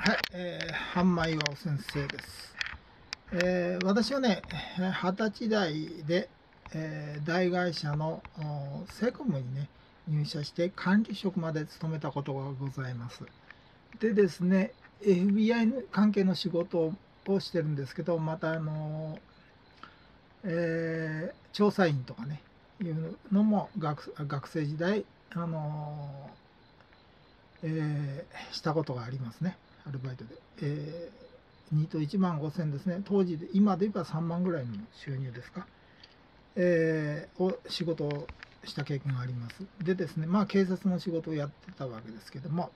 はい、半米岩尾先生です。私はね、20歳代で、大会社のセコムにね、入社して管理職まで務めたことがございます。でですね、FBI 関係の仕事をしてるんですけど、また調査員とかね、いうのも学生時代、したことがありますね、アルバイトで。2と1万5000ですね、当時で、今で言えば3万ぐらいの収入ですか、仕事をした経験があります。でですね、まあ、警察の仕事をやってたわけですけども、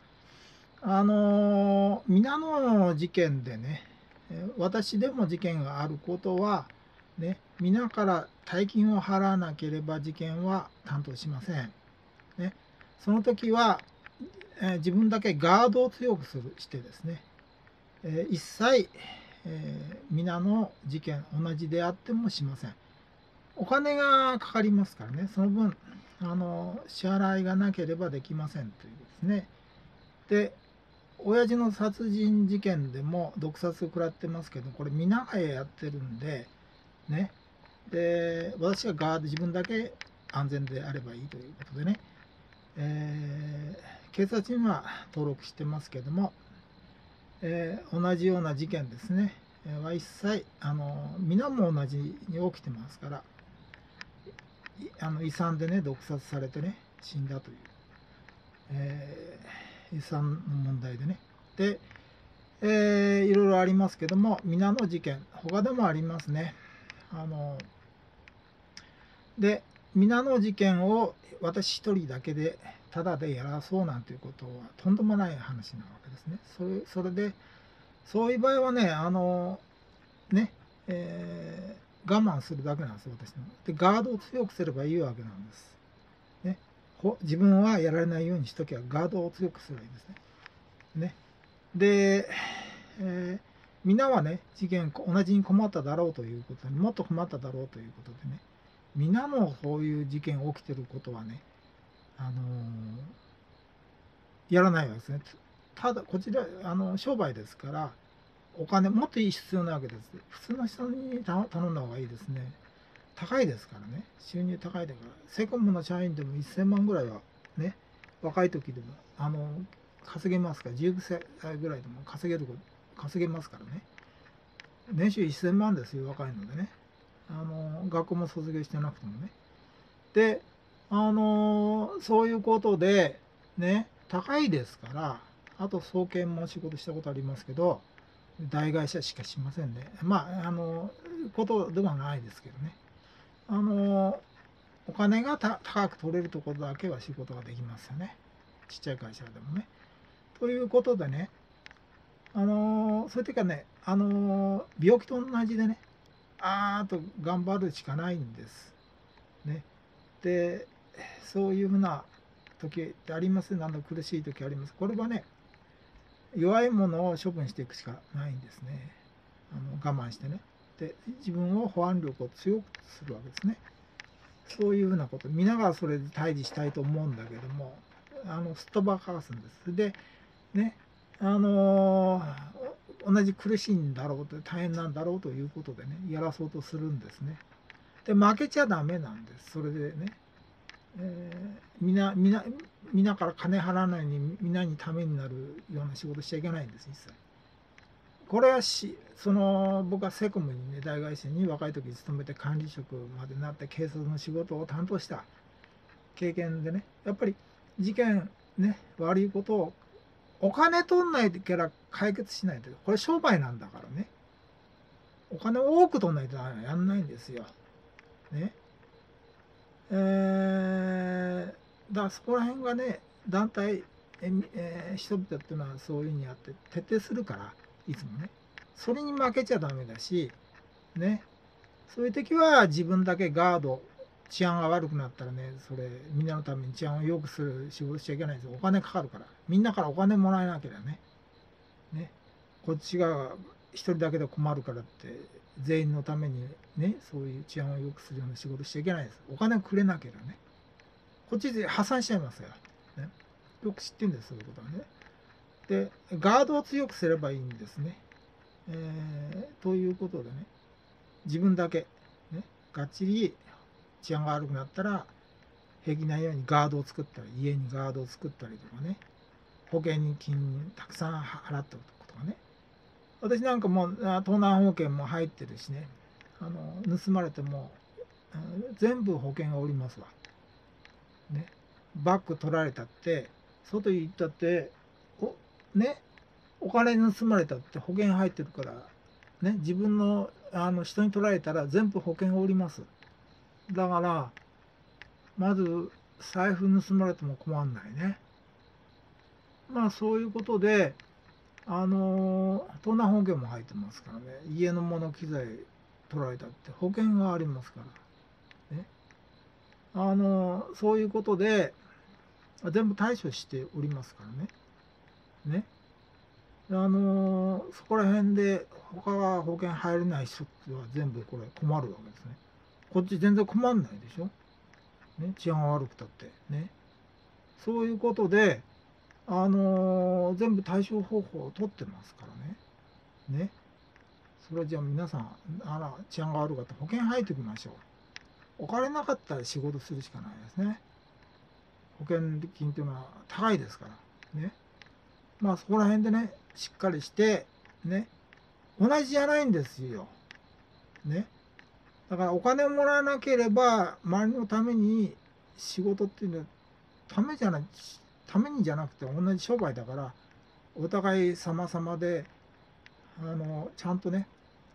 皆の事件でね、私でも事件があることは、ね、皆から大金を払わなければ事件は担当しません。ね、その時は、自分だけガードを強くしてですね、一切、皆の事件同じであってもしません。お金がかかりますからね、その分支払いがなければできませんというですね。で、親父の殺人事件でも毒殺を食らってますけど、これ皆がやってるんでね。で、私は自分だけ安全であればいいということでね、警察には登録してますけども、同じような事件ですね、は一切皆も同じに起きてますから、遺産でね毒殺されてね死んだという、遺産の問題でね。で、いろいろありますけども、皆の事件他でもありますね。で、皆の事件を私一人だけでただでやらそうなんていうことはとんでもない話なわけですね。それでそういう場合はね、ね、我慢するだけなんですよ、私の。で、ガードを強くすればいいわけなんです。ね、自分はやられないようにしときゃガードを強くすればいいんですね。ね、で、皆はね、同じに困っただろうということに、もっと困っただろうということでね、皆もそういう事件起きてることはね、やらないわけですね。ただ、こちら、商売ですから、お金もっと必要なわけです。普通の人に頼んだ方がいいですね。高いですからね。収入高いだから。セコムの社員でも1000万ぐらいはね、若い時でも、稼げますから、19歳ぐらいでも稼げますからね。年収1000万ですよ、若いのでね。学校も卒業してなくてもね。で、そういうことで、ね、高いですから、あと、送検も仕事したことありますけど、大会社しかしませんね。まあ、ことではないですけどね。お金が高く取れるところだけは仕事ができますよね。ちっちゃい会社でもね。ということでね、それというかね、病気と同じでね、と頑張るしかないんです。ね。で、そういうふうな時ってあります。苦しい時あります。これはね、弱いものを処分していくしかないんですね。我慢してね。で、自分を保安力を強くするわけですね。そういうふうなこと、皆がそれで対峙したいと思うんだけども、すっ飛ばかすんです。で、ね、同じ苦しいんだろうと、大変なんだろうということでね、やらそうとするんですね。で、負けちゃダメなんです。それでね、皆から金払わないのに皆にためになるような仕事しちゃいけないんです、一切。これは僕はセコムにね、大会社に若い時に勤めて管理職までなって警察の仕事を担当した経験でね、やっぱり事件ね、悪いことをお金取んないから解決しないと、これ商売なんだからね、お金を多く取んないとやんないんですよ。ね。だからそこら辺がね、団体、人々っていうのはそういうふうにやって徹底するから、いつもね。それに負けちゃダメだし、ね。そういう時は自分だけガード、治安が悪くなったらね、みんなのために治安を良くする仕事しちゃいけないんですよ。お金かかるから。みんなからお金もらえなければね。ね。こっちが一人だけで困るからって、全員のためにね、そういう治安を良くするような仕事しちゃいけないです。お金をくれなければね。こっちで破産しちゃいますよ。ね。よく知ってるんです、そういうことはね。 で、ガードを強くすればいいんですね。ということでね、自分だけ、ね、がっちり治安が悪くなったら、平気ないようにガードを作ったり、家にガードを作ったりとかね、保険に金たくさん払っておくとかね。私なんかも盗難保険も入ってるしね、盗まれても全部保険がおりますわ。ね、バッグ取られたって、外行ったって、ね、お金盗まれたって保険入ってるから、ね、自分の、人に取られたら全部保険がおります。だから、まず財布盗まれても困んないね。まあそういうことで、盗難保険も入ってますからね、家のもの機材取られたって保険がありますから、ね、そういうことで、全部対処しておりますからね。ね。そこら辺で他が保険入れない人っては全部これ困るわけですね。こっち全然困んないでしょ。ね、治安が悪くたってね。そういうことで、全部対処方法を取ってますからね。ね。それじゃあ皆さん、治安が悪かったら保険入っておきましょう。お金なかったら仕事するしかないですね。保険金というのは高いですからね。まあそこら辺でね、しっかりしてね、同じじゃないんですよ。ね。だからお金をもらわなければ周りのために仕事っていうのはためにじゃなくて同じ商売だから、お互い様々でちゃんとね、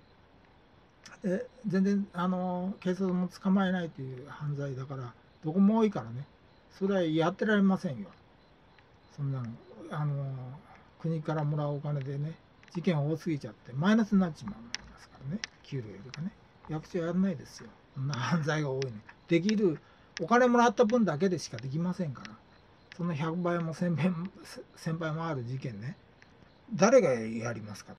全然警察も捕まえないという犯罪だからどこも多いからね、それはやってられませんよ。そんなの国からもらうお金でね、事件多すぎちゃってマイナスになっちまうんですからね、給料よりかね。役所やらないですよ、そんな犯罪が多いね。できるお金もらった分だけでしかできませんから、その100倍も1000倍もある事件ね、誰がやりますかっ